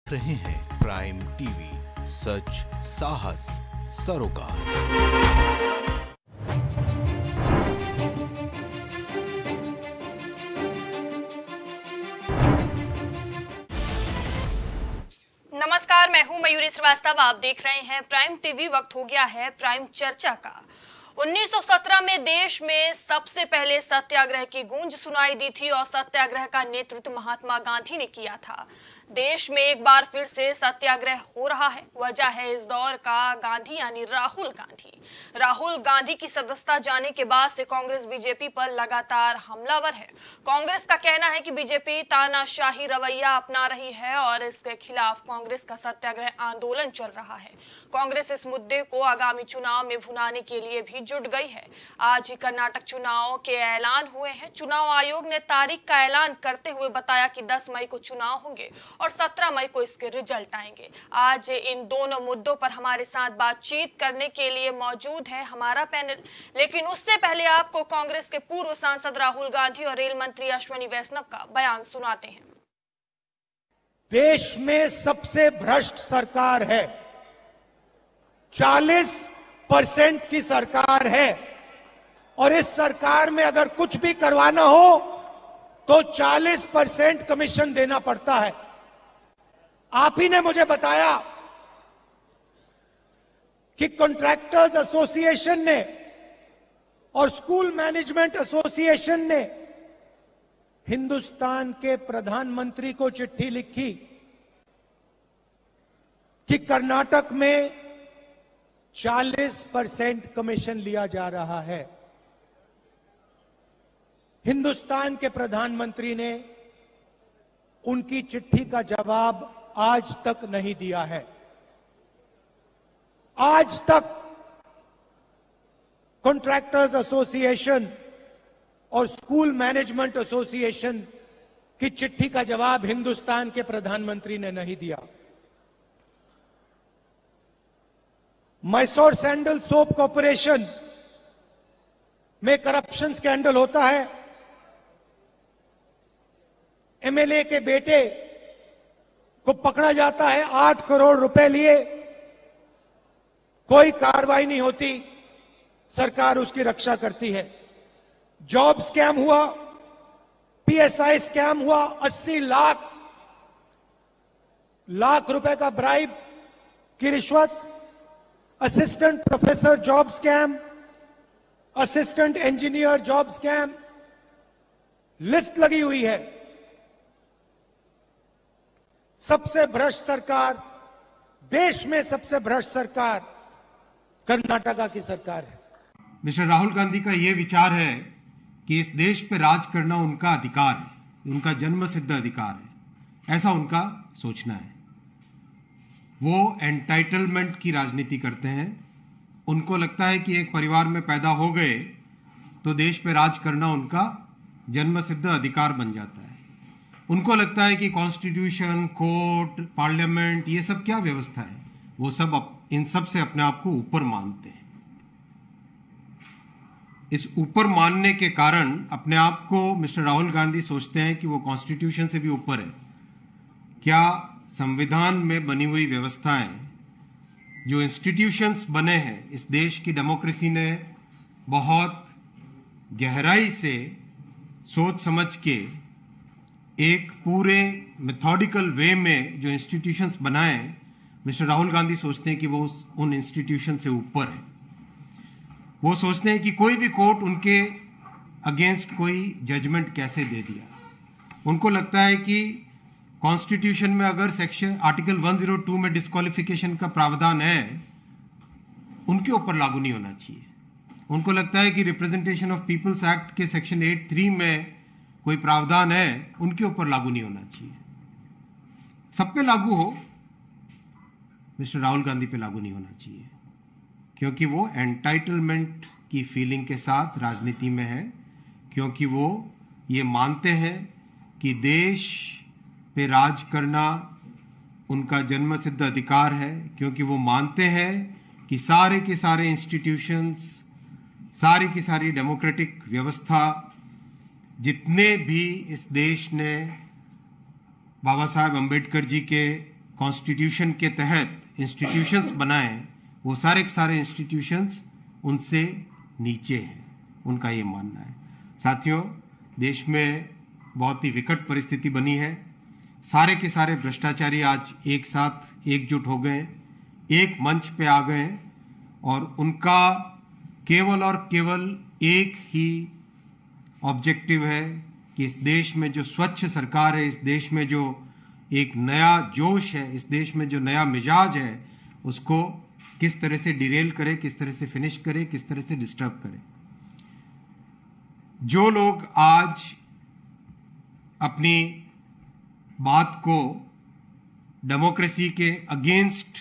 देख रहे हैं प्राइम टीवी, सच साहस सरोकार। नमस्कार, मैं हूं मयूरी श्रीवास्तव। आप देख रहे हैं प्राइम टीवी। वक्त हो गया है प्राइम चर्चा का। 1917 में देश में सबसे पहले सत्याग्रह की गूंज सुनाई दी थी और सत्याग्रह का नेतृत्व महात्मा गांधी ने किया था। देश में एक बार फिर से सत्याग्रह हो रहा है। वजह है इस दौर का गांधी यानी राहुल गांधी। राहुल गांधी की सदस्यता जाने के बाद से कांग्रेस बीजेपी पर लगातार हमलावर है। कांग्रेस का कहना है कि बीजेपी तानाशाही रवैया अपना रही है और इसके खिलाफ कांग्रेस का सत्याग्रह आंदोलन चल रहा है। कांग्रेस इस मुद्दे को आगामी चुनाव में भुनाने के लिए भी जुट गई है। आज ही कर्नाटक चुनाव के ऐलान हुए हैं। चुनाव आयोग ने तारीख का ऐलान करते हुए बताया कि 10 मई को चुनाव होंगे और 17 मई को इसके रिजल्ट आएंगे। आज इन दोनों मुद्दों पर हमारे साथ बातचीत करने के लिए मौजूद है हमारा पैनल। लेकिन उससे पहले आपको कांग्रेस के पूर्व सांसद राहुल गांधी और रेल मंत्री अश्विनी वैष्णव का बयान सुनाते हैं। देश में सबसे भ्रष्ट सरकार है, 40% की सरकार है और इस सरकार में अगर कुछ भी करवाना हो तो 40% कमीशन देना पड़ता है। आप ही ने मुझे बताया कि कॉन्ट्रैक्टर्स एसोसिएशन ने और स्कूल मैनेजमेंट एसोसिएशन ने हिंदुस्तान के प्रधानमंत्री को चिट्ठी लिखी कि कर्नाटक में 40% कमीशन लिया जा रहा है। हिंदुस्तान के प्रधानमंत्री ने उनकी चिट्ठी का जवाब आज तक नहीं दिया है। आज तक कॉन्ट्रैक्टर्स एसोसिएशन और स्कूल मैनेजमेंट एसोसिएशन की चिट्ठी का जवाब हिंदुस्तान के प्रधानमंत्री ने नहीं दिया। मैसूर सैंडल सोप कॉर्पोरेशन में करप्शन स्कैंडल होता है। एमएलए के बेटे को पकड़ा जाता है, 8 करोड़ रुपए लिए, कोई कार्रवाई नहीं होती, सरकार उसकी रक्षा करती है। जॉब स्कैम हुआ, पीएसआई स्कैम हुआ, 80 लाख रुपए का ब्राइब की रिश्वत, assistant professor job scam, assistant engineer job scam, list लगी हुई है। सबसे भ्रष्ट सरकार, देश में सबसे भ्रष्ट सरकार कर्नाटका की सरकार है। मिस्टर राहुल गांधी का यह विचार है कि इस देश पे राज करना उनका अधिकार है, उनका जन्म सिद्ध अधिकार है, ऐसा उनका सोचना है। वो एंटाइटलमेंट की राजनीति करते हैं। उनको लगता है कि एक परिवार में पैदा हो गए तो देश पे राज करना उनका जन्म सिद्ध अधिकार बन जाता है। उनको लगता है कि कॉन्स्टिट्यूशन, कोर्ट, पार्लियामेंट, ये सब क्या व्यवस्था है, वो सब इन सब से अपने आप को ऊपर मानते हैं। इस ऊपर मानने के कारण अपने आप को मिस्टर राहुल गांधी सोचते हैं कि वो कॉन्स्टिट्यूशन से भी ऊपर है। क्या संविधान में बनी हुई व्यवस्थाएं, जो इंस्टीट्यूशंस बने हैं, इस देश की डेमोक्रेसी ने बहुत गहराई से सोच समझ के एक पूरे मेथोडिकल वे में जो इंस्टीट्यूशंस बनाए, मिस्टर राहुल गांधी सोचते हैं कि वो उन इंस्टीट्यूशन से ऊपर है। वो सोचते हैं कि कोई भी कोर्ट उनके अगेंस्ट कोई जजमेंट कैसे दे दिया। उनको लगता है कि कॉन्स्टिट्यूशन में अगर सेक्शन आर्टिकल 102 में डिस्क्वालिफिकेशन का प्रावधान है, उनके ऊपर लागू नहीं होना चाहिए। उनको लगता है कि रिप्रेजेंटेशन ऑफ पीपल्स एक्ट के सेक्शन 8(3) में कोई प्रावधान है, उनके ऊपर लागू नहीं होना चाहिए। सब पे लागू हो, मिस्टर राहुल गांधी पे लागू नहीं होना चाहिए, क्योंकि वो एंटाइटलमेंट की फीलिंग के साथ राजनीति में है, क्योंकि वो ये मानते हैं कि देश पे राज करना उनका जन्म सिद्ध अधिकार है, क्योंकि वो मानते हैं कि सारे के सारे इंस्टीट्यूशंस, सारी की सारी डेमोक्रेटिक व्यवस्था, जितने भी इस देश ने बाबा साहेब अम्बेडकर जी के कॉन्स्टिट्यूशन के तहत इंस्टीट्यूशंस बनाए, वो सारे के सारे इंस्टीट्यूशंस उनसे नीचे हैं, उनका ये मानना है। साथियों, देश में बहुत ही विकट परिस्थिति बनी है। सारे के सारे भ्रष्टाचारी आज एक साथ एकजुट हो गए, एक मंच पे आ गए और उनका केवल और केवल एक ही ऑब्जेक्टिव है कि इस देश में जो स्वच्छ सरकार है, इस देश में जो एक नया जोश है, इस देश में जो नया मिजाज है, उसको किस तरह से डिरेल करे, किस तरह से फिनिश करे, किस तरह से डिस्टर्ब करे। जो लोग आज अपनी बात को डेमोक्रेसी के अगेंस्ट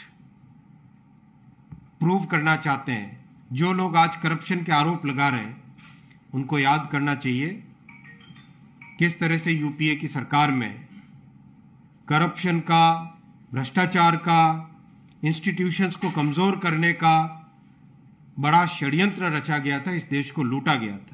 प्रूव करना चाहते हैं, जो लोग आज करप्शन के आरोप लगा रहे हैं, उनको याद करना चाहिए किस तरह से यूपीए की सरकार में करप्शन का, भ्रष्टाचार का, इंस्टीट्यूशंस को कमजोर करने का बड़ा षड्यंत्र रचा गया था, इस देश को लूटा गया था।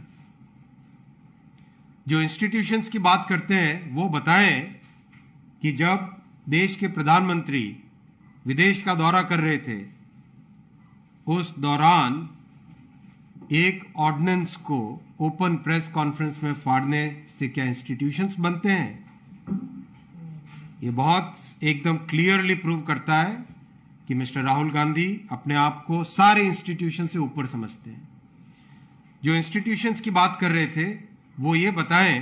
जो इंस्टीट्यूशंस की बात करते हैं वो बताएं कि जब देश के प्रधानमंत्री विदेश का दौरा कर रहे थे, उस दौरान एक ऑर्डिनेंस को ओपन प्रेस कॉन्फ्रेंस में फाड़ने से क्या इंस्टीट्यूशंस बनते हैं? ये बहुत एकदम क्लियरली प्रूव करता है कि मिस्टर राहुल गांधी अपने आप को सारे इंस्टीट्यूशन से ऊपर समझते हैं। जो इंस्टीट्यूशंस की बात कर रहे थे वो ये बताएं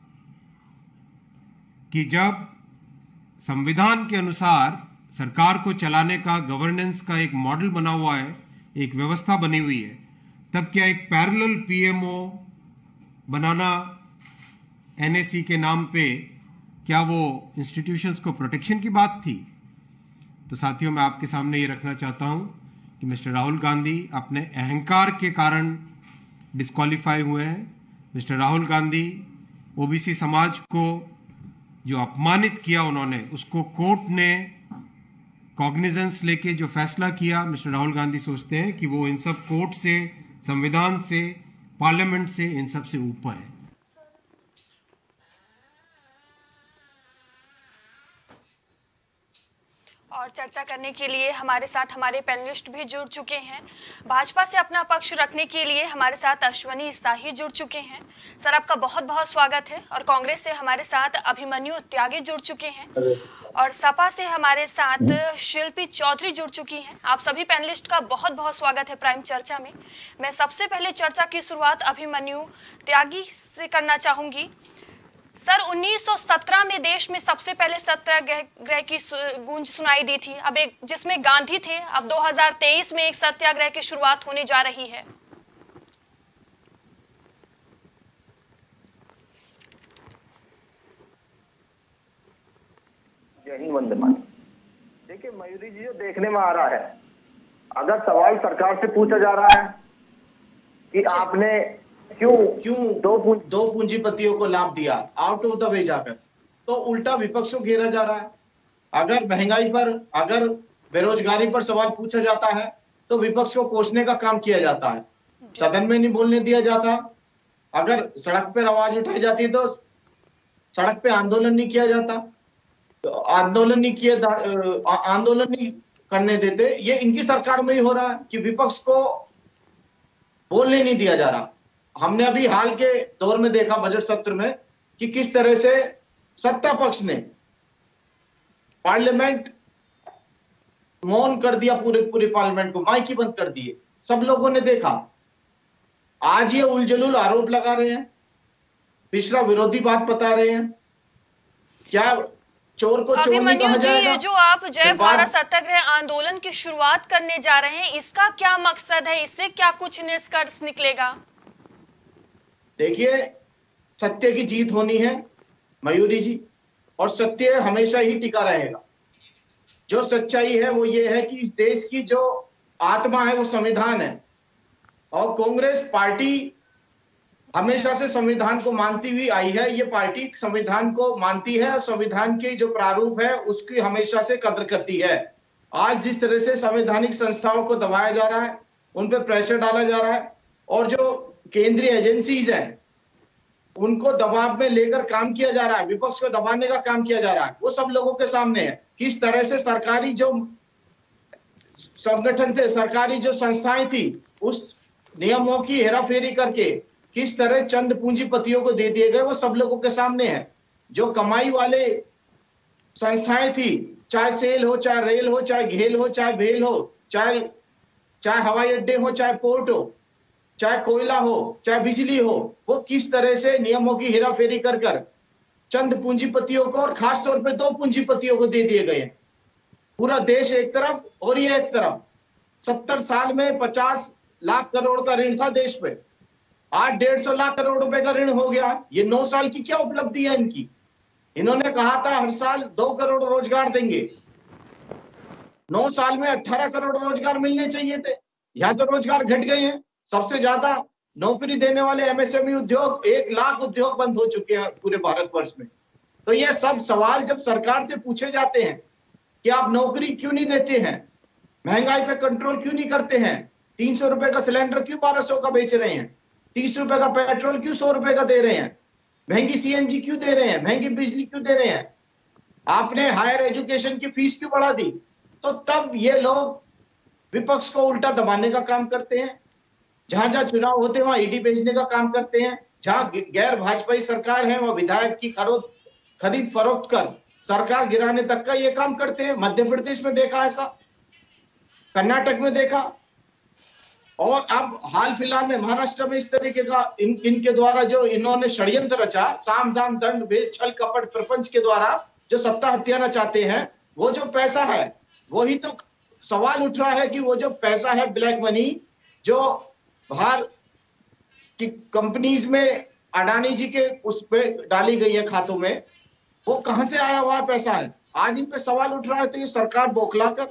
कि जब संविधान के अनुसार सरकार को चलाने का, गवर्नेंस का एक मॉडल बना हुआ है, एक व्यवस्था बनी हुई है, तब क्या एक पैरेलल पीएमओ बनाना एनएसी के नाम पे, क्या वो इंस्टीट्यूशंस को प्रोटेक्शन की बात थी? तो साथियों, मैं आपके सामने ये रखना चाहता हूं कि मिस्टर राहुल गांधी अपने अहंकार के कारण डिस्क्वालीफाई हुए हैं। मिस्टर राहुल गांधी ओबीसी समाज को जो अपमानित किया उन्होंने, उसको कोर्ट ने कॉग्निजेंस लेके जो फैसला किया, मिस्टर राहुल गांधी सोचते हैं कि वो इन सब कोर्ट से, संविधान से, पार्लियामेंट से, इन सब से ऊपर है। और चर्चा करने के लिए हमारे साथ हमारे पैनलिस्ट भी जुड़ चुके हैं। भाजपा से अपना पक्ष रखने के लिए हमारे साथ अश्वनी शाही जुड़ चुके हैं। सर, आपका बहुत बहुत स्वागत है। और कांग्रेस से हमारे साथ अभिमन्यु त्यागी जुड़ चुके हैं और सपा से हमारे साथ शिल्पी चौधरी जुड़ चुकी हैं। आप सभी पैनलिस्ट का बहुत बहुत स्वागत है प्राइम चर्चा में। मैं सबसे पहले चर्चा की शुरुआत अभिमन्यु त्यागी से करना चाहूंगी। सर, 1917 में देश में सबसे पहले सत्याग्रह की गूंज सुनाई दी थी, अब एक जिसमें गांधी थे। अब 2023 में एक सत्याग्रह की शुरुआत होने जा रही है। जय हिंद, वंदे मातरम। देखिए मयूरी जी, जो देखने में आ रहा है, अगर सवाल सरकार से पूछा जा रहा है कि आपने क्यों दो पूंजीपतियों को लाभ दिया आउट ऑफ द वे जाकर, तो उल्टा विपक्ष को घेरा जा रहा है। अगर महंगाई पर, अगर बेरोजगारी पर सवाल पूछा जाता है तो विपक्ष को कोसने का काम किया जाता है, सदन में नहीं बोलने दिया जाता। अगर सड़क पर आवाज उठाई जाती है तो सड़क पे आंदोलन नहीं किया जाता, तो आंदोलन नहीं करने देते। ये इनकी सरकार में ही हो रहा है कि विपक्ष को बोलने नहीं दिया जा रहा। हमने अभी हाल के दौर में देखा बजट सत्र में कि किस तरह से सत्ता पक्ष ने पार्लियामेंट मौन कर दिया, पूरे पार्लियामेंट को माइक ही बंद कर दिए। सब लोगों ने देखा। आज ये उलझुल आरोप लगा रहे हैं, पिछड़ा विरोधी बात बता रहे हैं। क्या चोर को चोर नहीं कहा जाएगा? ये जो आप जय भारत सत्याग्रह आंदोलन की शुरुआत करने जा रहे हैं, इसका क्या मकसद है? इससे क्या कुछ निष्कर्ष निकलेगा? देखिए, सत्य की जीत होनी है मयूरी जी, और सत्य हमेशा ही टिका रहेगा। जो सच्चाई है वो ये है कि इस देश की जो आत्मा है वो संविधान है, और कांग्रेस पार्टी हमेशा से संविधान को मानती हुई आई है। ये पार्टी संविधान को मानती है और संविधान के जो प्रारूप है उसकी हमेशा से कद्र करती है। आज जिस तरह से संवैधानिक संस्थाओं को दबाया जा रहा है, उन पर प्रेशर डाला जा रहा है, और जो केंद्रीय एजेंसीज हैं उनको दबाव में लेकर काम किया जा रहा है, विपक्ष को दबाने का काम किया जा रहा है, वो सब लोगों के सामने है। किस तरह से सरकारी जो संगठन थे, सरकारी जो संस्थाएं थी, उस नियमों की हेराफेरी करके किस तरह चंद पूंजीपतियों को दे दिए गए, वो सब लोगों के सामने है। जो कमाई वाले संस्थाएं थी, चाहे सेल हो, चाहे रेल हो, चाहे घेल हो, चाहे भेल हो, चाहे हवाई अड्डे हो, चाहे पोर्ट हो, चाहे कोयला हो, चाहे बिजली हो, वो किस तरह से नियमों की हेराफेरी कर कर चंद पूंजीपतियों को और खास तौर पे 2 पूंजीपतियों को दे दिए गए हैं। पूरा देश एक तरफ और ये एक तरफ। 70 साल में 50 लाख करोड़ का ऋण था देश पे, आज 150 लाख करोड़ रुपए का ऋण हो गया। ये 9 साल की क्या उपलब्धि है इनकी? इन्होंने कहा था हर साल 2 करोड़ रोजगार देंगे, 9 साल में 18 करोड़ रोजगार मिलने चाहिए थे, यहाँ तो रोजगार घट गए हैं। सबसे ज्यादा नौकरी देने वाले एमएसएमई उद्योग, 1 लाख उद्योग बंद हो चुके हैं पूरे भारतवर्ष में। तो ये सब सवाल जब सरकार से पूछे जाते हैं कि आप नौकरी क्यों नहीं देते हैं, महंगाई पे कंट्रोल क्यों नहीं करते हैं, 300 रुपए का सिलेंडर क्यों 1200 का बेच रहे हैं, 30 रुपए का पेट्रोल क्यों 100 रुपए का दे रहे हैं, महंगी सीएनजी क्यों दे रहे हैं, महंगी बिजली क्यों दे रहे हैं, आपने हायर एजुकेशन की फीस क्यों बढ़ा दी, तो तब ये लोग विपक्ष को उल्टा दबाने का काम करते हैं। जहां जहां चुनाव होते हैं वहां ईडी भेजने का काम करते हैं, जहां गैर भाजपाई सरकार है वहां विधायक की खरीद फरोख्त कर सरकार गिराने तक का ये काम करते हैं। मध्य प्रदेश में देखा ऐसा, कर्नाटक में देखा, और अब हाल फिलहाल में महाराष्ट्र में इस तरीके का इनके द्वारा जो इन्होंने षड्यंत्र रचा, साम दाम दंड भेद छल कपट प्रपंच के द्वारा जो सत्ता हत्याना चाहते हैं, वो जो पैसा है वही तो सवाल उठ रहा है कि वो जो पैसा है ब्लैक मनी जो बाहर की कंपनीज में अडानी जी के उस पे डाली गई है खातों में, वो कहां से आया हुआ पैसा है, आज इन पे सवाल उठ रहा है। तो ये सरकार बौखला कर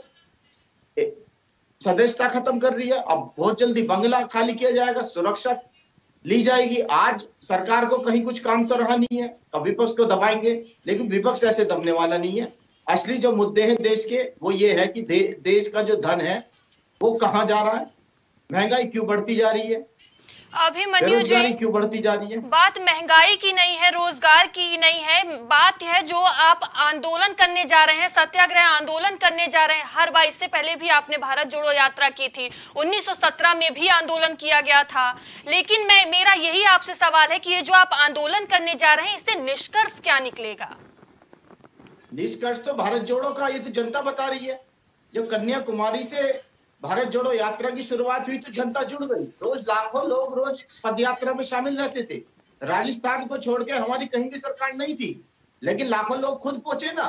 सदस्यता खत्म कर रही है। अब बहुत जल्दी बंगला खाली किया जाएगा, सुरक्षा ली जाएगी। आज सरकार को कहीं कुछ काम तो रहा नहीं है, अब विपक्ष को दबाएंगे, लेकिन विपक्ष ऐसे दबने वाला नहीं है। असली जो मुद्दे हैं देश के वो ये है कि देश का जो धन है वो कहाँ जा रहा है, महंगाई क्यों बढ़ती जा रही है, अभिमन्यु जी क्यों बढ़ती जा रही है। बात महंगाई की नहीं है, रोजगार की नहीं है, बात है जो आप आंदोलन करने जा रहे हैं, सत्याग्रह आंदोलन करने जा रहे हैं। हर बार इससे पहले भी आपने भारत जोड़ो यात्रा की थी, 1917 में भी आंदोलन किया गया था। लेकिन मेरा यही आपसे सवाल है कि ये जो आप आंदोलन करने जा रहे हैं इससे निष्कर्ष क्या निकलेगा? निष्कर्ष तो भारत जोड़ो का ये तो जनता बता रही है। जब कन्याकुमारी से भारत जोड़ो यात्रा की शुरुआत हुई तो जनता जुड़ गई, रोज लाखों लोग रोज पदयात्रा में शामिल रहते थे। राजस्थान को छोड़ के हमारी कहीं की सरकार नहीं थी, लेकिन लाखों लोग खुद पहुंचे ना,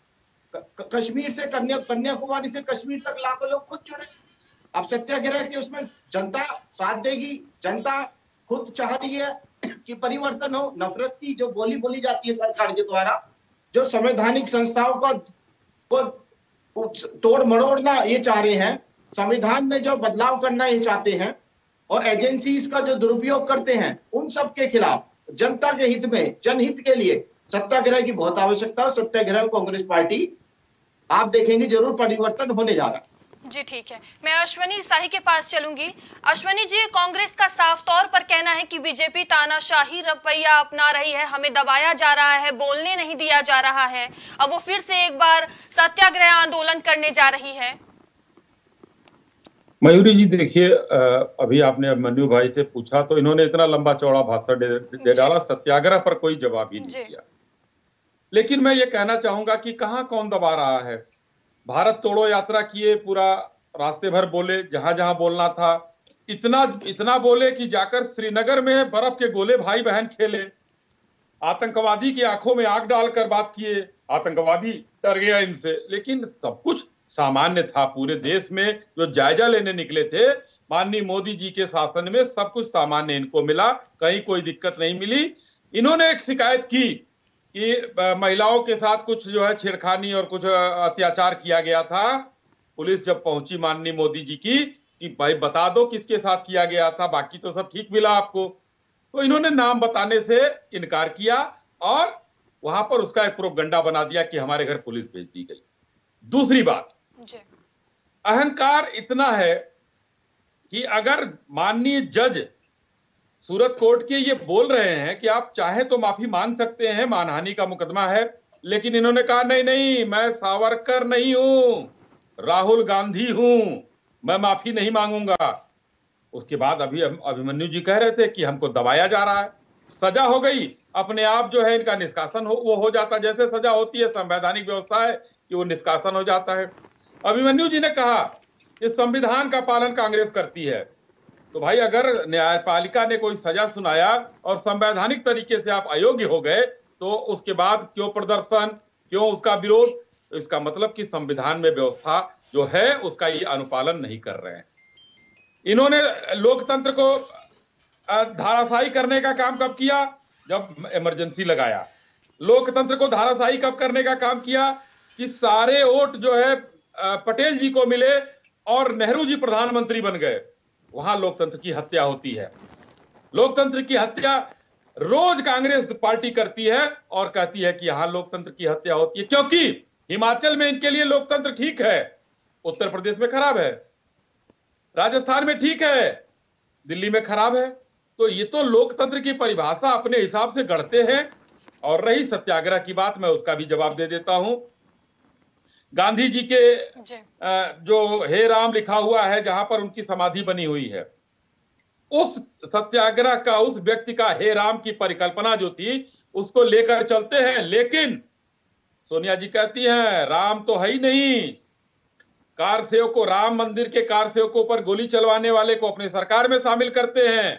कश्मीर से कन्याकुमारी से कश्मीर तक लाखों लोग खुद जुड़े। अब सत्याग्रह के उसमें जनता साथ देगी, जनता खुद चाह रही है कि परिवर्तन हो। नफरत की जो बोली जाती है सरकार के द्वारा, जो संवैधानिक संस्थाओं को तोड़ मरोड़ना ये चाह रहे हैं, संविधान में जो बदलाव करना ये चाहते हैं, और एजेंसीज का जो दुरुपयोग करते हैं, उन सब के खिलाफ जनता के हित में, जनहित के लिए सत्याग्रह की बहुत आवश्यकता है। सत्याग्रह कांग्रेस पार्टी आप देखेंगे जरूर परिवर्तन होने जा रहा है। जी ठीक है, मैं अश्वनी शाही के पास चलूंगी। अश्वनी जी, कांग्रेस का साफ तौर पर कहना है कि बीजेपी तानाशाही रवैया अपना रही है, हमें दबाया जा रहा है, बोलने नहीं दिया जा रहा है। अब वो फिर से एक बार सत्याग्रह आंदोलन करने जा रही है। मयूरी जी देखिए, अभी आपने अभिमन्यु भाई से पूछा तो इन्होंने इतना लंबा चौड़ा भाषण दे डाला, सत्याग्रह पर कोई जवाब ही नहीं दिया। लेकिन मैं ये कहना चाहूंगा कि कहाँ कौन दबा रहा है। भारत तोड़ो यात्रा किए, पूरा रास्ते भर बोले, जहां जहां बोलना था इतना बोले कि जाकर श्रीनगर में बर्फ के गोले भाई बहन खेले, आतंकवादी की आंखों में आग डालकर बात किए, आतंकवादी डर गया इनसे। लेकिन सब कुछ सामान्य था, पूरे देश में जो जायजा लेने निकले थे माननीय मोदी जी के शासन में सब कुछ सामान्य इनको मिला, कहीं कोई दिक्कत नहीं मिली। इन्होंने एक शिकायत की कि महिलाओं के साथ कुछ जो है छेड़खानी और कुछ अत्याचार किया गया था। पुलिस जब पहुंची माननीय मोदी जी की कि भाई बता दो किसके साथ किया गया था, बाकी तो सब ठीक मिला आपको, तो इन्होंने नाम बताने से इनकार किया और वहां पर उसका एक प्रोपगंडा बना दिया कि हमारे घर पुलिस भेज दी गई। दूसरी बात, अहंकार इतना है कि अगर माननीय जज सूरत कोर्ट के ये बोल रहे हैं कि आप चाहे तो माफी मांग सकते हैं, मानहानि का मुकदमा है, लेकिन इन्होंने कहा नहीं नहीं, मैं सावरकर नहीं हूं, राहुल गांधी हूं, मैं माफी नहीं मांगूंगा। उसके बाद अभी अभिमन्यु जी कह रहे थे कि हमको दबाया जा रहा है, सजा हो गई, अपने आप जो है इनका निष्कासन हो जाता, जैसे सजा होती है, संवैधानिक व्यवस्था है कि वो निष्कासन हो जाता है। अभिमन्यु जी ने कहा कि संविधान का पालन कांग्रेस करती है, तो भाई अगर न्यायपालिका ने कोई सजा सुनाया और संवैधानिक तरीके से आप अयोग्य हो गए, तो उसके बाद क्यों प्रदर्शन, क्यों उसका विरोध? इसका मतलब कि संविधान में व्यवस्था जो है उसका ये अनुपालन नहीं कर रहे हैं। इन्होंने लोकतंत्र को धाराशाही करने का काम कब किया? जब इमरजेंसी लगाया। लोकतंत्र को धाराशाही कब करने का काम किया? कि सारे वोट जो है पटेल जी को मिले और नेहरू जी प्रधानमंत्री बन गए, वहां लोकतंत्र की हत्या होती है। लोकतंत्र की हत्या रोज कांग्रेस पार्टी करती है और कहती है कि यहां लोकतंत्र की हत्या होती है, क्योंकि हिमाचल में इनके लिए लोकतंत्र ठीक है, उत्तर प्रदेश में खराब है, राजस्थान में ठीक है, दिल्ली में खराब है। तो ये तो लोकतंत्र की परिभाषा अपने हिसाब से गढ़ते हैं। और रही सत्याग्रह की बात, मैं उसका भी जवाब दे देता हूं। गांधी जी के जो हे राम लिखा हुआ है, जहां पर उनकी समाधि बनी हुई है, उस सत्याग्रह का, उस व्यक्ति का हे राम की परिकल्पना जो थी उसको लेकर चलते हैं। लेकिन सोनिया जी कहती हैं राम तो है ही नहीं, कार सेवकों, राम मंदिर के कार सेवकों पर गोली चलवाने वाले को अपने सरकार में शामिल करते हैं,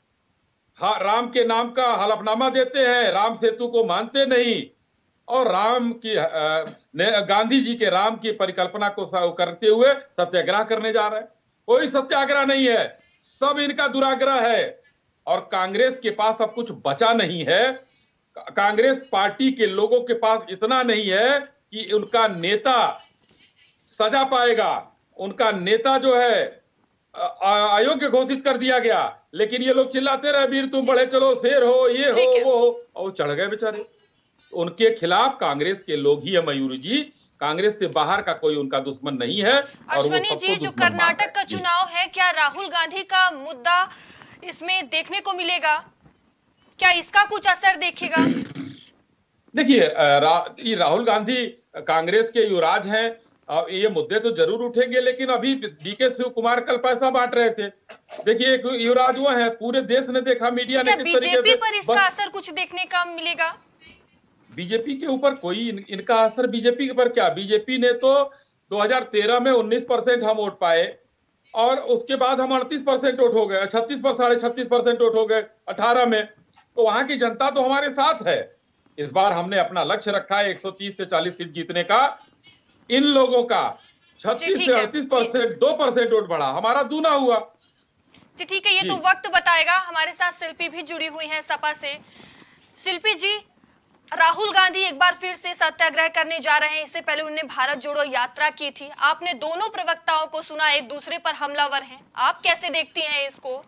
राम के नाम का हलफनामा देते हैं, राम सेतु को मानते नहीं, और राम की गांधी जी के राम की परिकल्पना को करते हुए सत्याग्रह करने जा रहे हैं। कोई सत्याग्रह नहीं है, सब इनका दुराग्रह है। और कांग्रेस के पास अब कुछ बचा नहीं है। कांग्रेस पार्टी के लोगों के पास इतना नहीं है कि उनका नेता सजा पाएगा। उनका नेता जो है अयोग्य घोषित कर दिया गया, लेकिन ये लोग चिल्लाते रहे वीर तुम बड़े, चलो शेर हो, ये हो, वो हो, और चढ़ गए बेचारे। उनके खिलाफ कांग्रेस के लोग ही है मयूरी जी, कांग्रेस से बाहर का कोई उनका दुश्मन नहीं है। अश्वनी जी, जो कर्नाटक का चुनाव है, क्या राहुल गांधी का मुद्दा इसमें देखने को मिलेगा? क्या इसका कुछ असर देखेगा? देखिए, राहुल गांधी कांग्रेस के युवराज हैं, ये मुद्दे तो जरूर उठेंगे, लेकिन अभी डीके शिव कुमार कल पैसा बांट रहे थे। देखिए, एक युवराज वो है, पूरे देश ने देखा, मीडिया ने किस तरीके से। बीजेपी पर इसका असर कुछ देखने का मिलेगा? बीजेपी के ऊपर कोई इनका असर, बीजेपी के पर क्या? बीजेपी ने तो 2013 में 19% हम वोट पाए, और उसके बाद हम 38% वोट हो गए, 36% वोट हो गए 18 में। तो वहां की जनता तो हमारे साथ है। इस बार हमने अपना लक्ष्य रखा है 130 से 40 सीट जीतने का। इन लोगों का 36 से 38%, 2% वोट बढ़ा, हमारा दूना हुआ। जी ठीक है, ये तो वक्त बताएगा। हमारे साथ शिल्पी भी जुड़ी हुई हैं सपा से। शिल्पी जी, राहुल गांधी एक बार फिर से सत्याग्रह करने जा रहे हैं। इससे पहले उन्होंने भारत जोड़ो यात्रा की थी। आपने दोनों प्रवक्ताओं को सुना, एक दूसरे पर हमलावर हैं। आप कैसे देखती हैं इसको?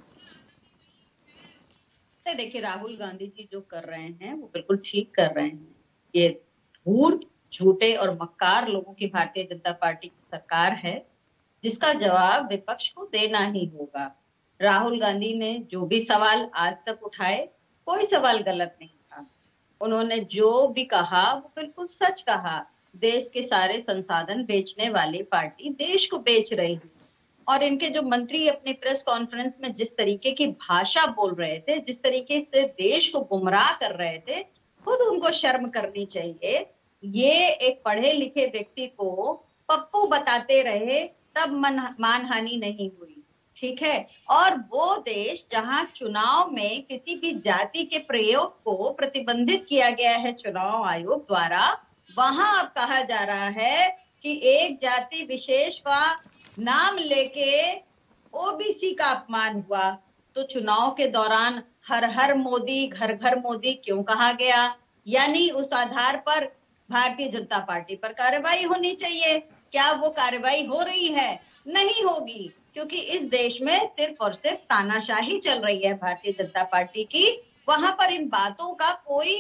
देखिए, राहुल गांधी जी जो कर रहे हैं वो बिल्कुल ठीक कर रहे हैं। ये धूर्त, झूठे और मक्कार लोगों की भारतीय जनता पार्टी की सरकार है, जिसका जवाब विपक्ष को देना ही होगा। राहुल गांधी ने जो भी सवाल आज तक उठाए, कोई सवाल गलत नहीं था। उन्होंने जो भी कहा वो बिल्कुल सच कहा। देश के सारे संसाधन बेचने वाली पार्टी देश को बेच रही है। और इनके जो मंत्री अपने प्रेस कॉन्फ्रेंस में जिस तरीके की भाषा बोल रहे थे, जिस तरीके से देश को गुमराह कर रहे थे, खुद उनको शर्म करनी चाहिए। ये एक पढ़े लिखे व्यक्ति को पप्पू बताते रहे, तब मानहानि नहीं हुई, ठीक है। और वो देश जहां चुनाव में किसी भी जाति के प्रयोग को प्रतिबंधित किया गया है चुनाव आयोग द्वारा, वहां अब कहा जा रहा है कि एक जाति विशेष का नाम लेके ओबीसी का अपमान हुआ। तो चुनाव के दौरान हर हर मोदी, घर घर मोदी क्यों कहा गया? यानी उस आधार पर भारतीय जनता पार्टी पर कार्रवाई होनी चाहिए। क्या वो कार्रवाई हो रही है? नहीं होगी, क्योंकि इस देश में सिर्फ और सिर्फ तानाशाही चल रही है भारतीय जनता पार्टी की। वहां पर इन बातों का कोई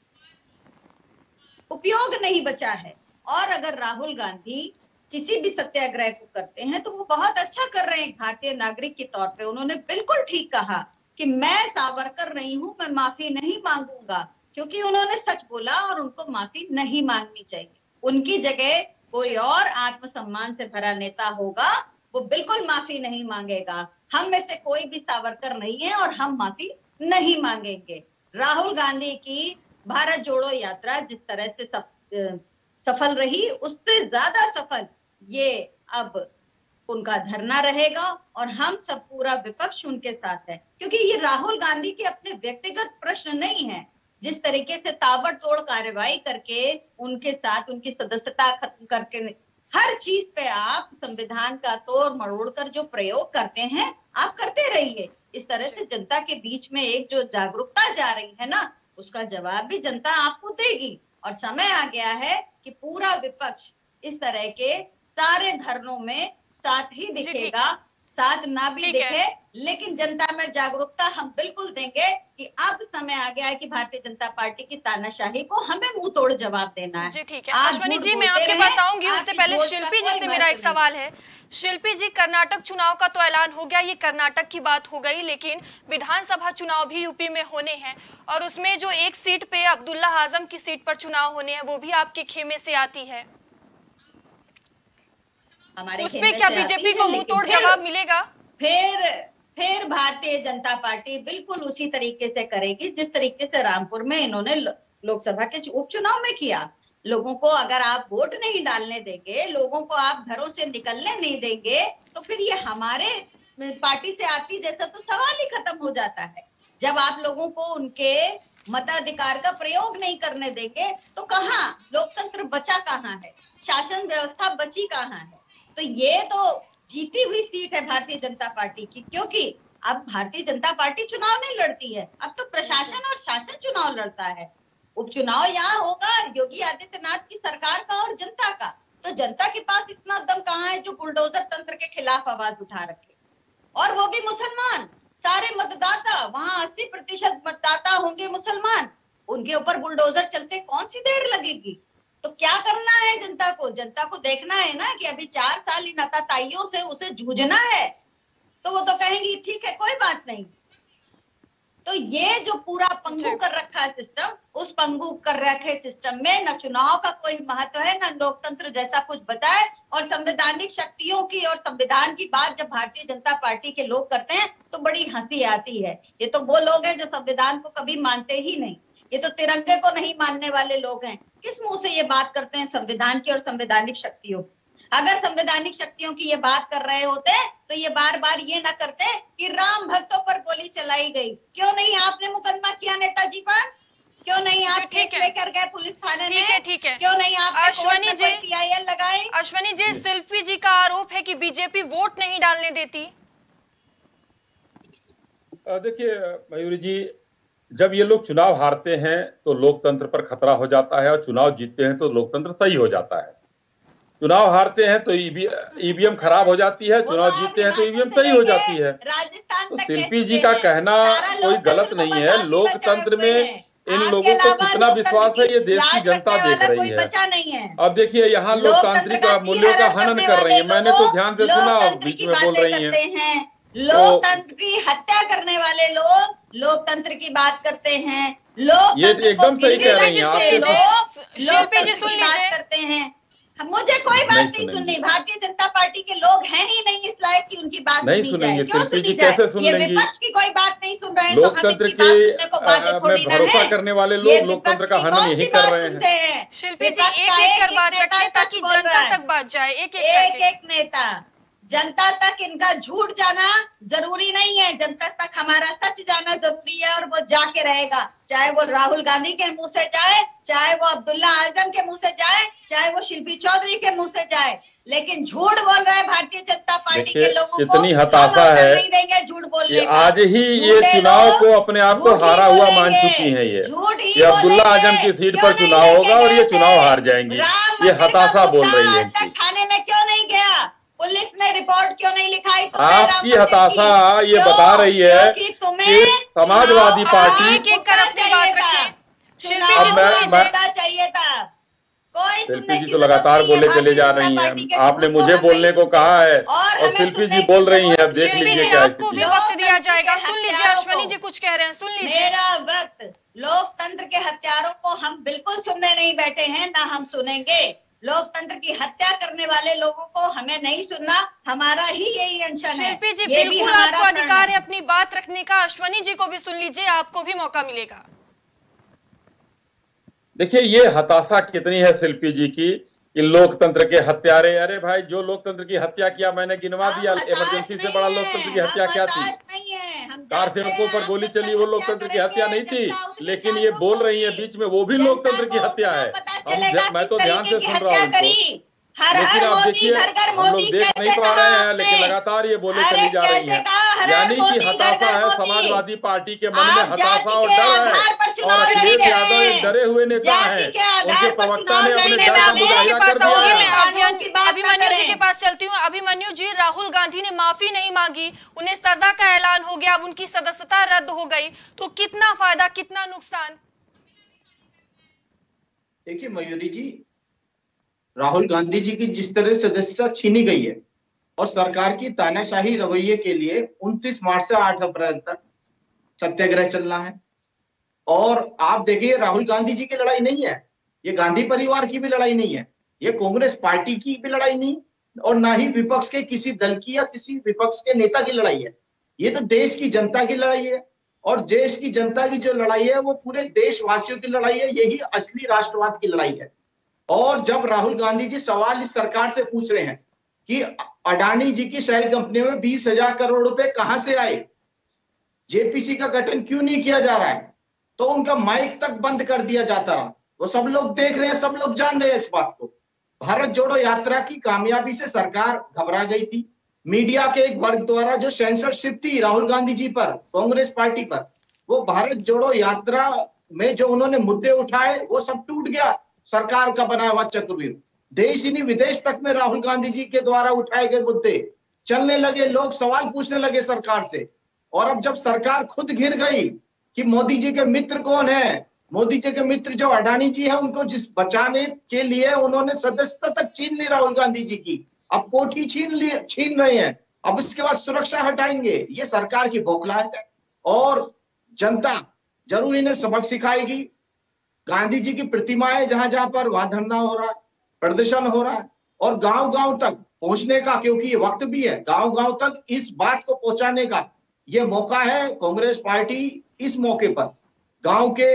उपयोग नहीं बचा है। और अगर राहुल गांधी किसी भी सत्याग्रह को करते हैं तो वो बहुत अच्छा कर रहे हैं भारतीय नागरिक के तौर पे। उन्होंने बिल्कुल ठीक कहा कि मैं सावरकर नहीं हूं, मैं माफी नहीं मांगूंगा, क्योंकि उन्होंने सच बोला और उनको माफी नहीं मांगनी चाहिए। उनकी जगह कोई और आत्मसम्मान से भरा नेता होगा, वो बिल्कुल माफी नहीं मांगेगा। हम में से कोई भी सावरकर नहीं है और हम माफी नहीं मांगेंगे। राहुल गांधी की भारत जोड़ो यात्रा जिस तरह से सफल रही, उससे ज्यादा सफल ये अब उनका धरना रहेगा और हम सब पूरा विपक्ष उनके साथ है, क्योंकि ये राहुल गांधी के अपने व्यक्तिगत प्रश्न नहीं है। जिस तरीके से ताबड़तोड़ कार्रवाई करके उनके साथ उनकी सदस्यता खत्म करके हर चीज पे आप संविधान का तोड़ मरोड़ कर जो प्रयोग करते हैं, आप करते रहिए। इस तरह से जनता के बीच में एक जो जागरूकता जा रही है ना, उसका जवाब भी जनता आपको देगी। और समय आ गया है कि पूरा विपक्ष इस तरह के सारे धरनों में साथ ही दिखेगा, साथ ना भी दिखे, लेकिन जनता में जागरूकता हम बिल्कुल देंगे कि अब समय आ गया है कि भारतीय जनता पार्टी की तानाशाही को हमें मुंह तोड़ जवाब देना है। जी ठीक है अश्वनी जी, मैं आपके पास आऊंगी, उससे पहले शिल्पी जी से मेरा एक सवाल है। शिल्पी जी, कर्नाटक चुनाव का तो ऐलान हो गया, ये कर्नाटक की बात हो गई, लेकिन विधानसभा चुनाव भी यूपी में होने हैं और उसमें जो एक सीट पे अब्दुल्ला आजम की सीट पर चुनाव होने हैं, वो भी आपके खेमे से आती है। उस पे क्या बीजेपी को मुंह तोड़ जवाब मिलेगा? फिर भारतीय जनता पार्टी बिल्कुल उसी तरीके से करेगी जिस तरीके से रामपुर में इन्होंने लोकसभा के उपचुनाव में किया। लोगों को अगर आप वोट नहीं डालने देंगे, लोगों को आप घरों से निकलने नहीं देंगे, तो फिर ये हमारे पार्टी से आती जैसा तो सवाल ही खत्म हो जाता है। जब आप लोगों को उनके मताधिकार का प्रयोग नहीं करने देंगे, तो कहाँ लोकतंत्र बचा, कहाँ है शासन व्यवस्था बची, कहाँ है? तो ये तो जीती हुई सीट है भारतीय जनता पार्टी की, क्योंकि अब भारतीय जनता पार्टी चुनाव नहीं लड़ती है, अब तो प्रशासन और शासन चुनाव लड़ता है। उपचुनाव यहाँ होगा योगी आदित्यनाथ की सरकार का और जनता का। तो जनता के पास इतना दम कहाँ है जो बुलडोजर तंत्र के खिलाफ आवाज उठा रखे, और वो भी मुसलमान। सारे मतदाता वहाँ 80% मतदाता होंगे मुसलमान, उनके ऊपर बुलडोजर चलते कौन सी देर लगेगी? तो क्या करना है जनता को? जनता को देखना है ना कि अभी 4 साल इन अताताइयों से उसे जूझना है, तो वो तो कहेंगी ठीक है कोई बात नहीं। तो ये जो पूरा पंगु कर रखा है सिस्टम, उस पंगु कर रखे सिस्टम में न चुनाव का कोई महत्व है, न लोकतंत्र जैसा कुछ बताए। और संवैधानिक शक्तियों की और संविधान की बात जब भारतीय जनता पार्टी के लोग करते हैं तो बड़ी हंसी आती है। ये तो वो लोग हैं जो संविधान को कभी मानते ही नहीं, ये तो तिरंगे को नहीं मानने वाले लोग हैं। किस मुंह से ये बात करते हैं संविधान की और संवैधानिक शक्तियों की? अगर संवैधानिक शक्तियों की ये बात कर रहे होते तो ये बार बार ये ना करते कि राम भक्तों पर गोली चलाई गई। क्यों नहीं आपने मुकदमा किया नेताजी पर? क्यों नहीं आप केस लेकर गए पुलिस थाने में? ठीक है। क्यों नहीं आप अश्वनी जी PIL लगाए? अश्वनी जी, शिल्पी जी का आरोप है कि बीजेपी वोट नहीं डालने देती। देखिए मयूरी जी, जब ये लोग चुनाव हारते हैं तो लोकतंत्र पर खतरा हो जाता है, और चुनाव जीतते हैं तो लोकतंत्र सही हो जाता है। चुनाव हारते हैं तो ईवीएम खराब हो जाती है, चुनाव जीतते हैं तो ईवीएम सही हो जाती है। तो शिल्पी जी का कहना कोई गलत नहीं है। लोकतंत्र में इन लोगों को कितना विश्वास है ये देश की जनता देख रही है। अब देखिए यहाँ लोकतांत्रिक मूल्यों का हनन कर रही है। मैंने तो ध्यान से सुना, बीच में बोल रही है। लोकतंत्र की हत्या करने वाले लोग लोकतंत्र की बात करते हैं। लोग ये एकदम सही कह रही हैं आप। शिल्पी जी सुन लीजिए, करते हैं। मुझे कोई बात नहीं सुननी। भारतीय जनता पार्टी के लोग हैं ही नहीं इस लायक की उनकी बात नहीं सुनेंगे। शिल्पी जी कैसे सुन लेंगी? विपक्ष की कोई बात नहीं सुन रहे हैं। लोकतंत्र के में भरोसा करने वाले लोग लोकतंत्र का हनन यही कर रहे हैं। शिल्पी जी एक कर बात रखें ताकि जनता तक बात जाए। एक नेता जनता तक इनका झूठ जाना जरूरी नहीं है, जनता तक हमारा सच जाना जरूरी है, और वो जाके रहेगा। चाहे वो राहुल गांधी के मुंह से जाए, चाहे वो अब्दुल्ला आजम के मुंह से जाए, चाहे वो शिल्पी चौधरी के मुंह से जाए, लेकिन झूठ बोल रहे हैं भारतीय जनता पार्टी के लोगों को। इतनी हताशा है नहीं देंगे झूठ बोलने का। आज ही ये चुनाव को अपने आप को हारा हुआ मान चुकी है। ये अब्दुल्ला आजम की सीट पर चुनाव होगा और ये चुनाव हार जाएंगी। ये हताशा बोल रही है। थाने में क्यों नहीं गया? पुलिस ने रिपोर्ट क्यों नहीं लिखाई? आपकी हताशा ये बता रही है कि समाजवादी पार्टी एक कर अपनी बात रखें। शिल्पी जी सुन लीजिए, चाहिए था शिल्पी जी तो लगातार बोले चले जा रही हैं। आपने मुझे बोलने को कहा है और शिल्पी जी बोल रही हैं। अब देख लीजिए क्या आपको भी वक्त दिया जाएगा। सुन लीजिए, अश्वनी जी कुछ कह रहे हैं, सुन लीजिए। मेरा वक्त, लोकतंत्र के हत्यारों को हम बिल्कुल सुनने नहीं बैठे हैं, ना हम सुनेंगे। लोकतंत्र की हत्या करने वाले लोगों को हमें नहीं सुनना, हमारा ही यही अनशन है। शिल्पी जी बिल्कुल आपको अधिकार है अपनी बात रखने का। अश्वनी जी को भी सुन लीजिए, आपको भी मौका मिलेगा। देखिए ये हताशा कितनी है शिल्पी जी की, कि लोकतंत्र के हत्यारे। अरे भाई, जो लोकतंत्र की हत्या किया मैंने गिनवा दिया। इमरजेंसी से बड़ा लोकतंत्र की हत्या क्या थी? कार सेवकों पर गोली चली, वो लोकतंत्र की हत्या नहीं थी। लेकिन ये बोल रही है बीच में वो भी लोकतंत्र की हत्या है। मैं तो ध्यान से सुन रहा हूँ उनको, लेकिन आप देखिए हम लोग देख नहीं पा रहे हैं, लेकिन लगातार ये बोले चली जा रही है। यानी कि हताशा है, समाजवादी पार्टी के मन में हताशा और डर है। और अखिलेश यादव एक डरे हुए नेता हैं। उनके प्रवक्ता ने अपने डर का मुजाहिरा कर दिया। अभिमन्यु जी के पास चलती हूँ। अभिमन्यु जी, राहुल गांधी ने माफी नहीं मांगी, उन्हें सजा का ऐलान हो गया, अब उनकी सदस्यता रद्द हो गई, तो कितना फायदा कितना नुकसान? देखिए मयूरी जी, राहुल गांधी जी की जिस तरह सदस्यता छीनी गई है और सरकार की तानाशाही रवैये के लिए 29 मार्च से 8 अप्रैल तक सत्याग्रह चलना है। और आप देखिए, राहुल गांधी जी की लड़ाई नहीं है, ये गांधी परिवार की भी लड़ाई नहीं है, ये कांग्रेस पार्टी की भी लड़ाई नहीं, और ना ही विपक्ष के किसी दल की या किसी विपक्ष के नेता की लड़ाई है। ये तो देश की जनता की लड़ाई है। और देश की जनता की जो लड़ाई है वो पूरे देशवासियों की लड़ाई है। यही असली राष्ट्रवाद की लड़ाई है। और जब राहुल गांधी जी सवाल इस सरकार से पूछ रहे हैं कि अडानी जी की शेल कंपनियों में 20,000 करोड़ रुपए कहां से आए, जेपीसी का गठन क्यों नहीं किया जा रहा है, तो उनका माइक तक बंद कर दिया जाता रहा। वो सब लोग देख रहे हैं, सब लोग जान रहे हैं इस बात को। भारत जोड़ो यात्रा की कामयाबी से सरकार घबरा गई थी। मीडिया के एक वर्ग द्वारा जो सेंसरशिप थी राहुल गांधी जी पर, कांग्रेस पार्टी पर, वो भारत जोड़ो यात्रा में जो उन्होंने मुद्दे उठाए वो सब टूट गया। सरकार का बनाया हुआ चक्रव्यूह, देश ही नहीं विदेश तक में राहुल गांधी जी के द्वारा उठाए गए मुद्दे चलने लगे, लोग सवाल पूछने लगे सरकार से। और अब जब सरकार खुद घिर गई कि मोदी जी के मित्र कौन है, मोदी जी के मित्र जो अडानी जी है, उनको जिस बचाने के लिए उन्होंने सदस्यता तक छीन ली राहुल गांधी जी की, अब कोठी छीन रहे हैं, अब इसके बाद सुरक्षा हटाएंगे। ये सरकार की बौखलाहट है और जनता जरूर इन्हें सबक सिखाएगी। गांधी जी की प्रतिमाएं जहां जहां पर वहां धरना हो रहा है, प्रदर्शन हो रहा है, और गांव गांव तक पहुंचने का, क्योंकि ये वक्त भी है, गांव गांव तक इस बात को पहुंचाने का ये मौका है। कांग्रेस पार्टी इस मौके पर गांव के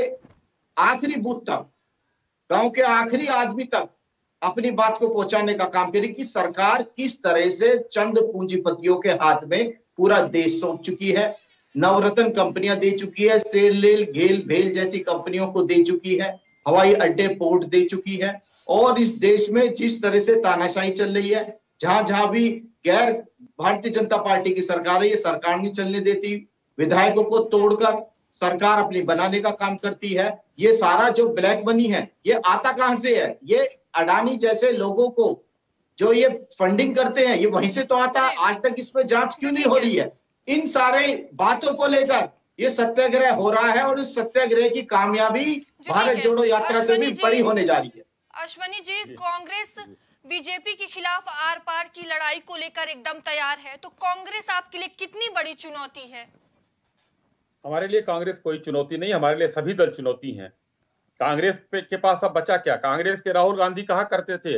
आखिरी बूथ तक, गांव के आखिरी आदमी तक अपनी बात को पहुंचाने का काम करेगी कि सरकार किस तरह से चंद पूंजीपतियों के हाथ में पूरा देश सौंप चुकी है। नवरत्न कंपनियां दे चुकी है, सेल घेल भेल जैसी कंपनियों को दे चुकी है, हवाई अड्डे पोर्ट दे चुकी है। और इस देश में जिस तरह से तानाशाही चल रही है, जहां जहां भी गैर भारतीय जनता पार्टी की सरकार है, ये सरकार नहीं चलने देती। विधायकों को तोड़कर सरकार अपनी बनाने का काम करती है। ये सारा जो ब्लैक मनी है ये आता कहां से है? ये अडानी जैसे लोगों को जो ये फंडिंग करते हैं, ये वहीं से तो आता है। आज तक इस पर जांच क्यों नहीं हो रही है? इन सारे बातों को लेकर ये सत्याग्रह हो रहा है और इस सत्याग्रह की कामयाबी भारत जोड़ो यात्रा से भी बड़ी होने जा रही है। अश्वनी जी, कांग्रेस बीजेपी के खिलाफ आर पार की लड़ाई को लेकर एकदम तैयार है, तो कांग्रेस आपके लिए कितनी बड़ी चुनौती है? हमारे लिए कांग्रेस कोई चुनौती नहीं, हमारे लिए सभी दल चुनौती हैं। कांग्रेस के पास अब बचा क्या? कांग्रेस के राहुल गांधी कहा करते थे,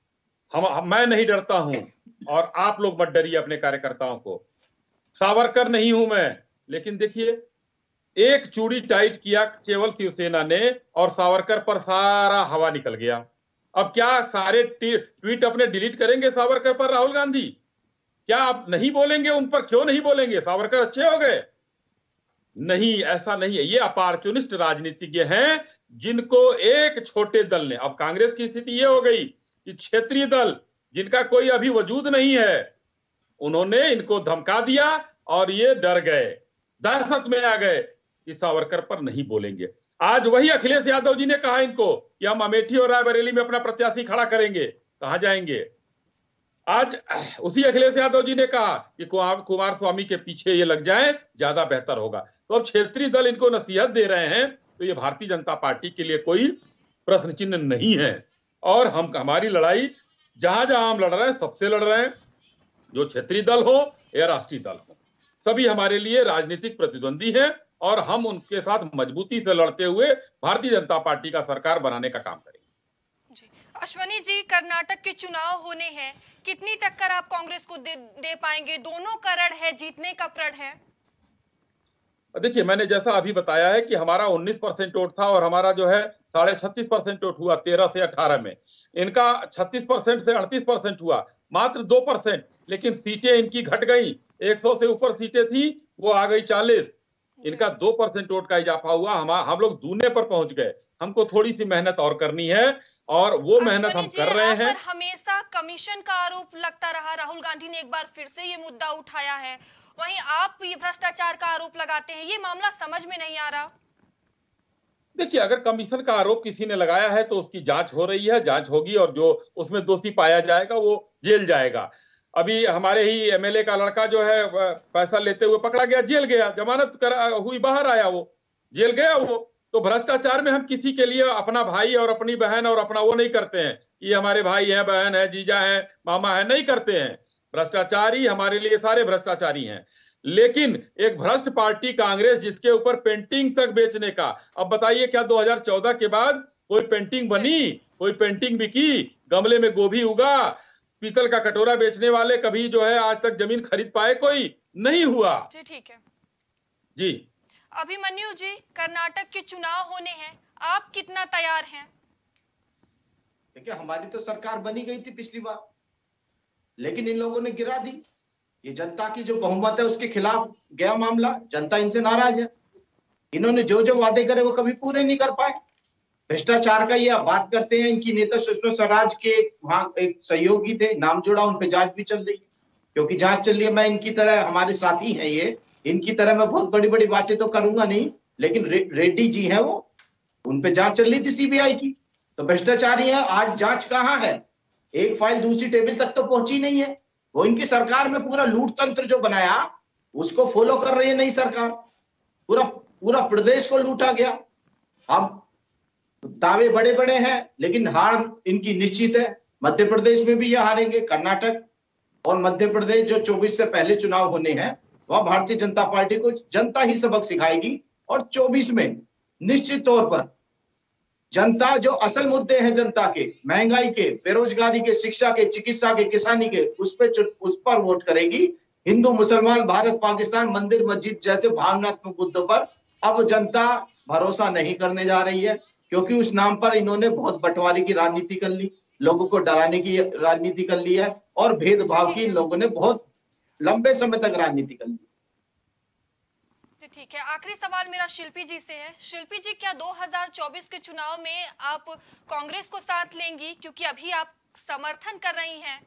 मैं नहीं डरता हूं और आप लोग मत डरिए अपने कार्यकर्ताओं को। सावरकर नहीं हूं मैं, लेकिन देखिए एक चूड़ी टाइट किया केवल शिवसेना ने और सावरकर पर सारा हवा निकल गया। अब क्या सारे ट्वीट अपने डिलीट करेंगे सावरकर पर राहुल गांधी? क्या आप नहीं बोलेंगे उन पर? क्यों नहीं बोलेंगे? सावरकर अच्छे हो गए? नहीं, ऐसा नहीं है। ये अपॉर्चुनिस्ट राजनीतिज्ञ हैं जिनको एक छोटे दल ने, अब कांग्रेस की स्थिति ये हो गई कि क्षेत्रीय दल जिनका कोई अभी वजूद नहीं है, उन्होंने इनको धमका दिया और ये डर गए, दहशत में आ गए कि सावरकर पर नहीं बोलेंगे। आज वही अखिलेश यादव जी ने कहा इनको कि हम अमेठी और रायबरेली में अपना प्रत्याशी खड़ा करेंगे, कहां जाएंगे? आज उसी अखिलेश यादव जी ने कहा कि कुमार स्वामी के पीछे ये लग जाएं, ज्यादा बेहतर होगा। तो अब क्षेत्रीय दल इनको नसीहत दे रहे हैं, तो ये भारतीय जनता पार्टी के लिए कोई प्रश्न चिन्ह नहीं है। और हमारी लड़ाई जहां जहां हम लड़ रहे हैं सबसे लड़ रहे हैं, जो क्षेत्रीय दल हो या राष्ट्रीय दल हो, सभी हमारे लिए राजनीतिक प्रतिद्वंदी हैं और हम उनके साथ मजबूती से लड़ते हुए भारतीय जनता पार्टी का सरकार बनाने का काम करेंगे। अश्वनी जी, कर्नाटक के चुनाव होने हैं, कितनी टक्कर आप कांग्रेस को दे पाएंगे? दोनों करण है, जीतने का प्रण है। देखिए, मैंने जैसा अभी बताया है कि हमारा 19% वोट था और हमारा जो है 36.5% वोट हुआ 13 से 18 में। इनका 36% से 38% हुआ, मात्र 2%, लेकिन सीटें इनकी घट गई। 100 से ऊपर सीटें थी, वो आ गई 40। इनका 2% वोट का इजाफा हुआ, हम लोग दूने पर पहुंच गए। हमको थोड़ी सी मेहनत और करनी है और वो मेहनत हम कर रहे हैं। हमेशा कमीशन का आरोप लगता रहा, राहुल गांधी ने एक बार फिर से ये मुद्दा उठाया है, वहीं आप ये भ्रष्टाचार का आरोप लगाते हैं, ये मामला समझ में नहीं आ रहा। देखिए, अगर कमीशन का आरोप किसी ने लगाया है तो उसकी जांच हो रही है, जांच होगी और जो उसमें दोषी पाया जाएगा वो जेल जाएगा। अभी हमारे ही एमएलए का लड़का जो है पैसा लेते हुए पकड़ा गया, जेल गया, जमानत हुई, बाहर आया, वो जेल गया। वो तो भ्रष्टाचार में हम किसी के लिए अपना भाई और अपनी बहन और अपना वो नहीं करते हैं, ये हमारे भाई है, बहन है, जीजा है, मामा है, नहीं करते हैं। भ्रष्टाचारी हमारे लिए सारे भ्रष्टाचारी हैं। लेकिन एक भ्रष्ट पार्टी कांग्रेस, जिसके ऊपर पेंटिंग तक बेचने का, अब बताइए क्या 2014 के बाद कोई पेंटिंग बनी, कोई पेंटिंग बिकी, गमले में गोभी उगा, पीतल का कटोरा बेचने वाले कभी जो है आज तक जमीन खरीद पाए? कोई नहीं हुआ। जी ठीक है जी। अभिमन्यु जी, कर्नाटक के चुनाव होने हैं, आप कितना तैयार हैं? देखिए, हमारी तो सरकार बनी गई थी पिछली बार, लेकिन इन लोगों ने गिरा दी। ये जनता की जो बहुमत है उसके खिलाफ गया मामला, जनता इनसे नाराज है। इन्होंने जो जो वादे करे वो कभी पूरे नहीं कर पाए। भ्रष्टाचार का ये बात करते हैं, इनकी नेता सुषमा स्वराज के वहां एक सहयोगी थे, नाम जोड़ा, उन पे जांच भी चल रही है, क्योंकि जांच चल रही है। मैं इनकी तरह, हमारे साथी हैं ये, इनकी तरह मैं बहुत बड़ी बड़ी बातें तो करूंगा नहीं, लेकिन रेड्डी जी हैं वो, उन पे जांच चल रही थी सीबीआई की। तो भ्रष्टाचारी है। आज जांच कहाँ है? एक फाइल दूसरी टेबल तक तो पहुंची नहीं है। वो इनकी सरकार में पूरा लूट तंत्र जो बनाया उसको फॉलो कर रही है नई सरकार। पूरा पूरा प्रदेश को लूटा गया। अब दावे बड़े बड़े हैं, लेकिन हार इनकी निश्चित है। मध्य प्रदेश में भी ये हारेंगे। कर्नाटक और मध्य प्रदेश जो 24 से पहले चुनाव होने हैं, वह भारतीय जनता पार्टी को जनता ही सबक सिखाएगी। और 24 में निश्चित तौर पर जनता, जो असल मुद्दे हैं जनता के, महंगाई के, बेरोजगारी के, शिक्षा के, चिकित्सा के, किसानी के, उस पर वोट करेगी। हिंदू मुसलमान, भारत पाकिस्तान, मंदिर मस्जिद जैसे भावनात्मक मुद्दों पर अब जनता भरोसा नहीं करने जा रही है, क्योंकि उस नाम पर इन्होंने बहुत बंटवारे की राजनीति कर ली, लोगों को डराने की राजनीति कर ली है, और भेदभाव की इन लोगों ने बहुत लंबे समय तक राजनीति कर ली। ठीक है, आखिरी सवाल मेरा शिल्पी जी से है। शिल्पी जी, क्या 2024 के चुनाव में आप कांग्रेस को साथ लेंगी, क्योंकि अभी आप समर्थन कर रही हैं?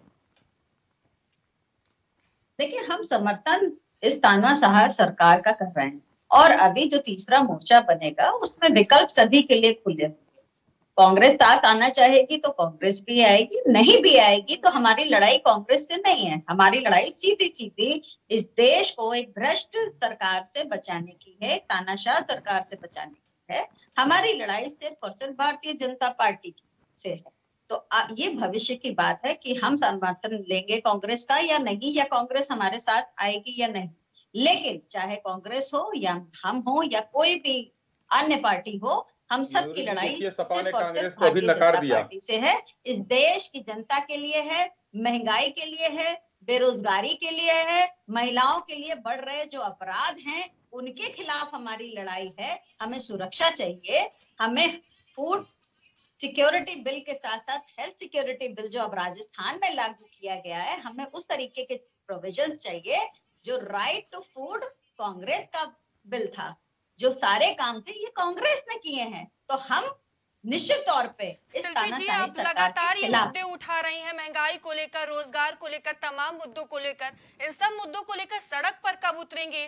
देखिए, हम समर्थन इस तानाशाह सरकार का कर रहे हैं, और अभी जो तीसरा मोर्चा बनेगा उसमें विकल्प सभी के लिए खुले होंगे। कांग्रेस साथ आना चाहेगी तो कांग्रेस भी आएगी, नहीं भी आएगी तो हमारी लड़ाई कांग्रेस से नहीं है। हमारी लड़ाई सीधी सीधी इस देश को एक भ्रष्ट सरकार से बचाने की है, तानाशाह सरकार से बचाने की है। हमारी लड़ाई सिर्फ और सिर्फ भारतीय जनता पार्टी से है। तो ये भविष्य की बात है कि हम समर्थन लेंगे कांग्रेस का या नहीं, या कांग्रेस हमारे साथ आएगी या नहीं। लेकिन चाहे कांग्रेस हो या हम हो या कोई भी अन्य पार्टी हो, हम सब की लड़ाई सपा ने कांग्रेस को अभी नकार दिया पार्टी से है। इस देश की जनता के लिए है, महंगाई के लिए है, बेरोजगारी के लिए है, महिलाओं के लिए बढ़ रहे जो अपराध हैं उनके खिलाफ हमारी लड़ाई है। हमें सुरक्षा चाहिए, हमें फूड सिक्योरिटी बिल के साथ साथ हेल्थ सिक्योरिटी बिल जो अब राजस्थान में लागू किया गया है, हमें उस तरीके के प्रोविजंस चाहिए। जो राइट टू फूड कांग्रेस का बिल था, जो सारे काम थे ये कांग्रेस ने किए हैं। तो हम निश्चित तौर पे इस जी, आप लगातार ये मुद्दे उठा रही हैं, महंगाई को लेकर, रोजगार को लेकर, तमाम मुद्दों को लेकर। इन सब मुद्दों को लेकर सड़क पर कब उतरेंगे?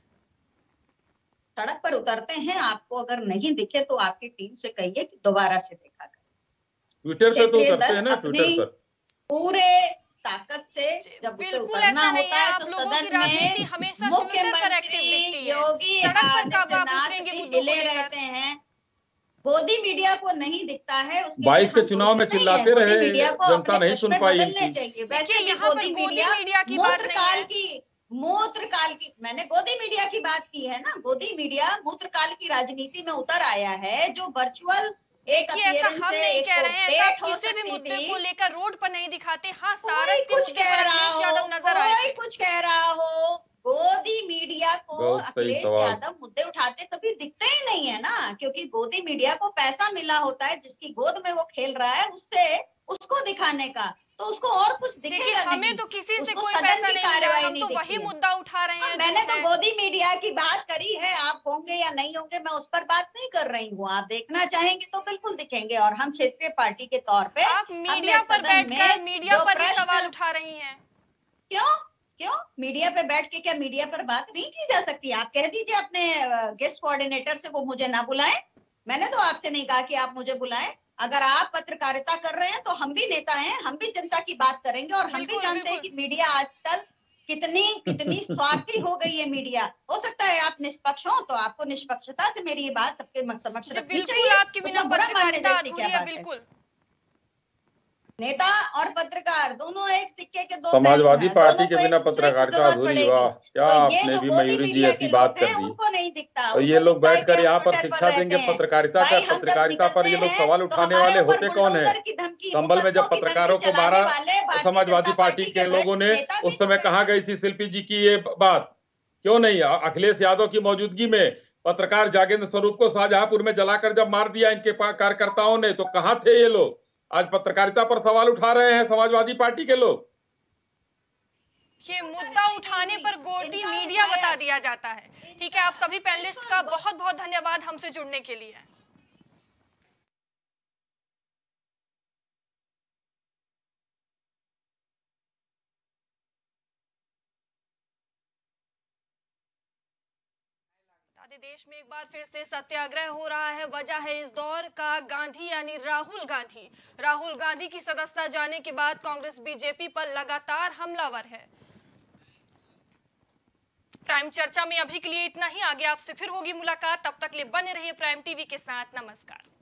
सड़क पर उतरते हैं। आपको अगर नहीं दिखे तो आपकी टीम से कहिए कि दोबारा से देखा करें। ट्विटर पे तो उतरते हैं ना, ट्विटर पर पूरे ताकत से जब बिल्कुल ऐसा नहीं है। आप लोगों की राजनीति हमेशा ट्विटर पर एक्टिव दिखती है, सड़क पर कब आप उतरेंगे मुद्दों को लेकर? हैं गोदी मीडिया को नहीं दिखता है। 22 के चुनाव में चिल्लाते रहे, जनता नहीं सुन पाई। देखिए यहाँ पर गोदी मीडिया की बात नहीं है, मूत्रकाल की मैंने गोदी मीडिया की बात की है ना। गोदी मीडिया मूत्रकाल की राजनीति में उतर आया है, जो वर्चुअल ऐसा हम नहीं कह रहे हैं, ऐसा किसी भी मुद्दे को लेकर रोड पर नहीं दिखाते। हाँ, सारस के मुद्दे पर अखिलेश यादव नजर आए, कोई कुछ कह रहा हो, गोदी मीडिया को अखिलेश यादव मुद्दे उठाते कभी दिखते ही नहीं है ना, क्योंकि गोदी मीडिया को पैसा मिला होता है, जिसकी गोद में वो खेल रहा है उससे उसको दिखाने का, तो उसको और कुछ दिखेगा नहीं। हमें तो किसी से कोई पैसा नहीं मिला, हम तो वही मुद्दा उठा रहे हैं। मैंने तो गोदी मीडिया की बात करी है, आप होंगे या नहीं होंगे मैं उस पर बात नहीं कर रही हूँ। आप देखना चाहेंगे तो बिल्कुल दिखेंगे, और हम क्षेत्रीय पार्टी के तौर पे आप मीडिया पर बैठकर मीडिया पर ही सवाल उठा रही हैं। क्यों मीडिया पे बैठ के क्या मीडिया पर बात नहीं की जा सकती? आप कह दीजिए अपने गेस्ट कोऑर्डिनेटर से वो मुझे ना बुलाएं। मैंने तो आपसे नहीं कहा कि आप मुझे बुलाएं। अगर आप पत्रकारिता कर रहे हैं तो हम भी नेता हैं, हम भी जनता की बात करेंगे, और हम भी जानते हैं कि मीडिया आजकल कितनी स्वार्थी हो गई है मीडिया। हो सकता है आप निष्पक्ष हो, तो आपको निष्पक्षता से मेरी ये बात सबके समक्ष रखनी चाहिए। आपके बिना पत्रकारिता अधूरी है। बिल्कुल, नेता और पत्रकार दोनों एक सिक्के के दो समाजवादी पार्टी के बिना पत्रकारिता अधूरी। वाह, क्या आपने भी मयूरी जी ऐसी बात कर दी। उनको नहीं दिखता, और ये लोग बैठकर यहाँ पर शिक्षा देंगे पत्रकारिता का। पत्रकारिता पर ये लोग सवाल उठाने वाले होते कौन है? संभल में जब पत्रकारों को मारा, समाजवादी पार्टी के लोगों ने उस समय कहाँ गई थी शिल्पी जी की ये बात? क्यों नहीं? अखिलेश यादव की मौजूदगी में पत्रकार जागेंद्र स्वरूप को शाहजहांपुर में जलाकर जब मार दिया इनके कार्यकर्ताओं ने, तो कहाँ थे ये लोग? आज पत्रकारिता पर सवाल उठा रहे हैं समाजवादी पार्टी के लोग। ये मुद्दा उठाने पर गोदी मीडिया बता दिया जाता है। ठीक है, आप सभी पैनलिस्ट का बहुत बहुत धन्यवाद हमसे जुड़ने के लिए। देश में एक बार फिर से सत्याग्रह हो रहा है। वजह है इस दौर का गांधी यानी राहुल गांधी। राहुल गांधी की सदस्यता जाने के बाद कांग्रेस बीजेपी पर लगातार हमलावर है। प्राइम चर्चा में अभी के लिए इतना ही। आगे आपसे फिर होगी मुलाकात, तब तक लिए बने रहिए प्राइम टीवी के साथ। नमस्कार।